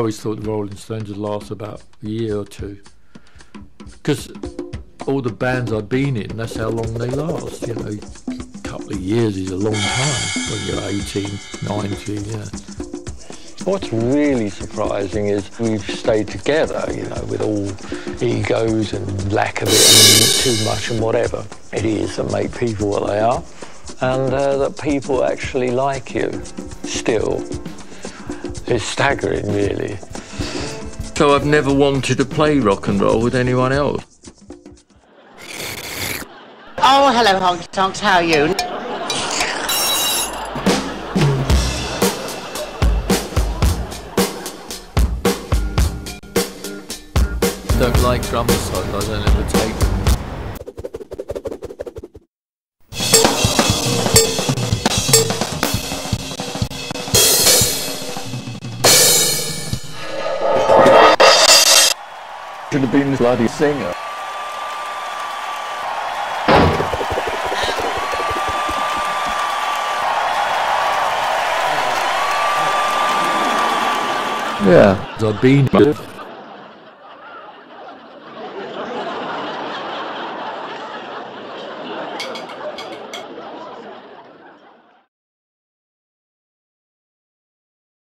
always thought the Rolling Stones would last about a year or two, because all the bands I've been in, that's how long they last. You know, a couple of years is a long time when you're 18, 19, yeah. What's really surprising is we've stayed together, you know, with all egos and lack of it and too much and whatever it is that make people what they are, and that people actually like you still. It's staggering, really. So I've never wanted to play rock and roll with anyone else. Oh, hello, Honky Tonks, how are you? Don't like drum solos, I don't ever take them. Should have been a bloody singer. Yeah, I've been